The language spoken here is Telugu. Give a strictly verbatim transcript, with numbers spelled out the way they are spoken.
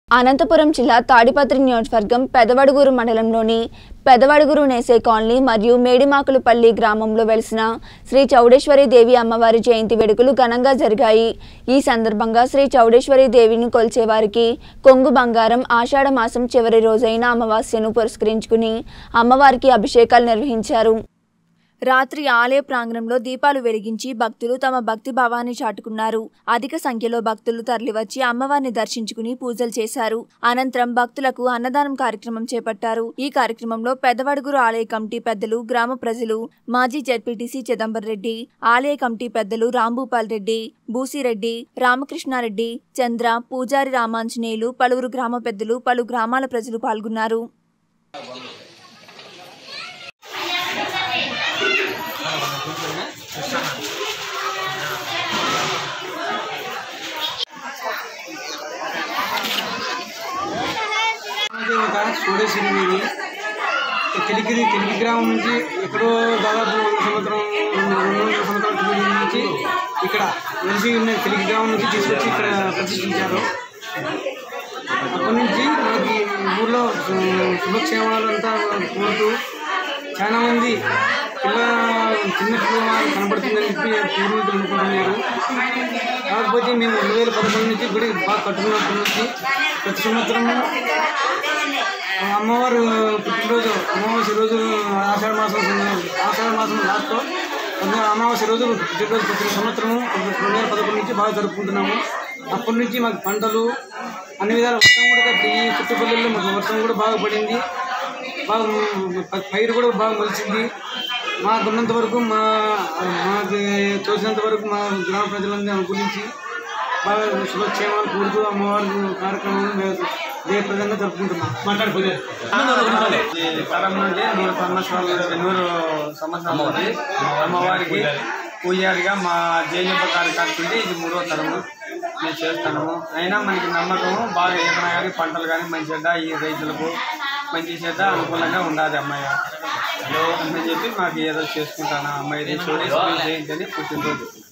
అనంతపురం జిల్లా తాడిపత్రి నియోజకవర్గం పెదవడుగురు మండలంలోని పెదవడుగురు నేసే కాలనీ మరియు మేడిమాకులపల్లి గ్రామంలో వెలిసిన శ్రీ చౌడేశ్వరి దేవి అమ్మవారి జయంతి వేడుకలు ఘనంగా జరిగాయి। ఈ సందర్భంగా శ్రీ చౌడేశ్వరి దేవిని కొలిచేవారికి కొంగు బంగారం ఆషాఢ మాసం చివరి రోజైన అమావాస్యను పురస్కరించుకుని అమ్మవారికి అభిషేకాలు నిర్వహించారు। రాత్రి ఆలయ ప్రాంగణంలో దీపాలు వెలిగించి భక్తులు తమ భక్తి భావాన్ని చాటుకున్నారు। అధిక సంఖ్యలో భక్తులు తరలివచ్చి అమ్మవారిని దర్శించుకుని పూజలు చేశారు। అనంతరం భక్తులకు అన్నదానం కార్యక్రమం చేపట్టారు। ఈ కార్యక్రమంలో పెదవడుగురు ఆలయ కమిటీ పెద్దలు, గ్రామ ప్రజలు, మాజీ జెడ్పీటీసీ చిదంబర్ రెడ్డి, ఆలయ కమిటీ పెద్దలు రాంభూపాల్ రెడ్డి, బూసిరెడ్డి, రామకృష్ణారెడ్డి, చంద్ర, పూజారి రామాంజనేయులు, పలువురు గ్రామ పెద్దలు, పలు గ్రామాల ప్రజలు పాల్గొన్నారు। చౌడేశ్వరి తెలుగు తెలుగు గ్రామం నుంచి ఎక్కడో దాదాపు వంద సంవత్సరం రెండు వందల సంవత్సరాల నుంచి ఇక్కడ వెలిసి ఉన్న తెలుగు గ్రామం నుంచి తీసుకొచ్చి ఇక్కడ ప్రతిష్ఠించారు। అప్పటి నుంచి మనకి ఊళ్ళో శుభక్షేమాలంతా కోరుతూ చాలామంది పిల్ల చిన్న పిల్లలు కనబడుతుందని చెప్పి పూర్వీకులు అనుకుంటున్నారు। కాకపోతే మేము రెండు వేల పదకొండు నుంచి గుడి బాగా కట్టుకున్నప్పటి నుంచి ప్రతి సంవత్సరము అమ్మవారు పుట్టినరోజు అమావాస్య రోజు ఆషాఢ మాసం ఆషాఢ మాసం లాస్ట్లో అమావాస్య రోజు పుట్టినరోజు ప్రతి సంవత్సరము రెండు వేల పదకొండు నుంచి బాగా జరుపుకుంటున్నాము। అప్పటి నుంచి మాకు పంటలు అన్ని విధాల వర్షం కూడా కట్టి చుట్టుపల్లెల్లో మాకు వర్షం కూడా బాగా పడింది, బాగా పైరు కూడా బాగా మొలిచింది। మాకున్నంత వరకు మా మాకు తోచినంత వరకు మా గ్రామ ప్రజలందరూ అనుకూలించి బాగా శుభక్షేమాలు కోరుతూ అమ్మవారి కార్యక్రమాలను జయప్రదంగా జరుపుకుంటున్నాం। మాట్లాడుకునే తరం నుండి నూరు సంవత్సరాలు నూరు సంవత్సరాలు అమ్మవారికి పూజారిగా మా జయజప కార్యకర్త ఇది మూడో తరము మేము చేస్తున్నాము। అయినా మనకి నమ్మకము బాగా ఏదైనా కానీ పంటలు కానీ మంచి చెడ్డ ఈ రైతులకు మంచి చెడ్డ అనుకూలంగా ఉండాలి అమ్మాయి అని చెప్పి మాకు ఏదో చేసుకుంటాను। అమ్మాయి చోడేశ్వరి జయంతి అని పుట్టినరోజు।